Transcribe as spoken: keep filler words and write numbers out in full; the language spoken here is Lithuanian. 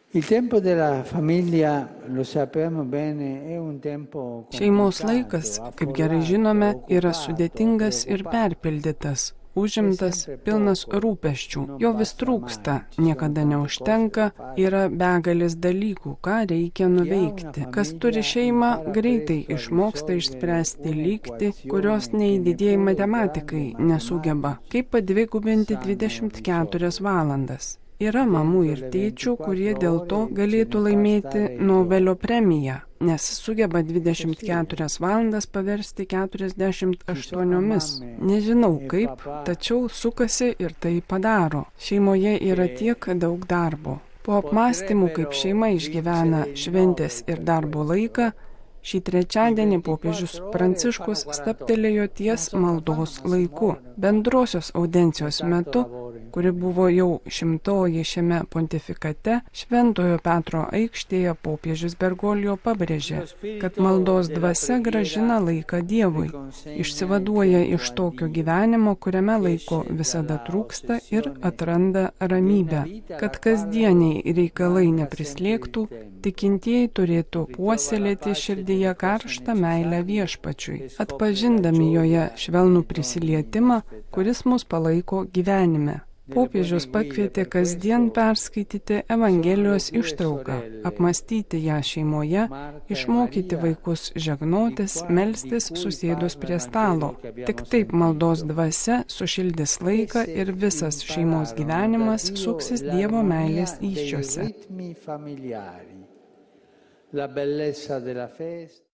Il tempo della famiglia, lo sappiamo bene, è un tempo Šeimos complicato, laikas, kaip gerai affollato, žinome, yra occupato, sudėtingas ir preoccupato. perpildytas, C'è užimtas, sempre pilnas poco, rūpesčių. non Jo vis basta trūksta, mai, ci sono niekada tante cose da neužtenka, fare. yra begalis dalykų, ką reikia Chi ha una nuveikti. Kas turi famiglia šeimą, impara greitai presto a išmoksta risolvere išspręsti lygtį, kurios un'equazione nei che didieji neppure i matematikai grandi nesugeba. matematici Kaip padvigubinti sanno dvidešimt keturias risolvere. valandas. Yra mamų Dentro ir le tėčių, kurie ventiquattro dėl to ore ce galėtų ne fa laimėti stare il Nobelio doppio. premiją, nes sugeba dvidešimt Così è. keturias valandas paversti keturiasdešimt Ci sono aštuoniomis. mamme Nežinau e kaip, papà tačiau sukasi ir tai padaro. Šeimoje yra tiek che daug darbo. Po apmąstymų, kaip šeima išgyvena šventės ir darbo laiką, šį trečiadienį popiežius Pranciškus stabtelėjo ties maldos laiku. Bendrosios audencijos metu, kuri buvo jau šimtoji šiame pontifikate, Šventojo Petro aikštėje popiežius Bergoglio pabrėžė, kad maldos dvasia gražina laiką Dievui, išsivaduoja iš tokio gyvenimo, kuriame laiko visada trūksta ir atranda ramybę. Kad kasdieniai reikalai neprislėgtų, tikintieji turėtų puoselėti širdyje karštą meilę viešpačiui, atpažindami joje švelnų prisilietimą, kuris mus palaiko gyvenime. Popiežius pakvietė kasdien perskaityti Evangelijos ištrauką, apmastyti ją šeimoje, išmokyti vaikus žegnotis, melstis susėdus prie stalo. Tik taip maldos dvasia sušildys laiką ir visas šeimos gyvenimas suksis Dievo meilės įsčiuose. La bellezza della festa.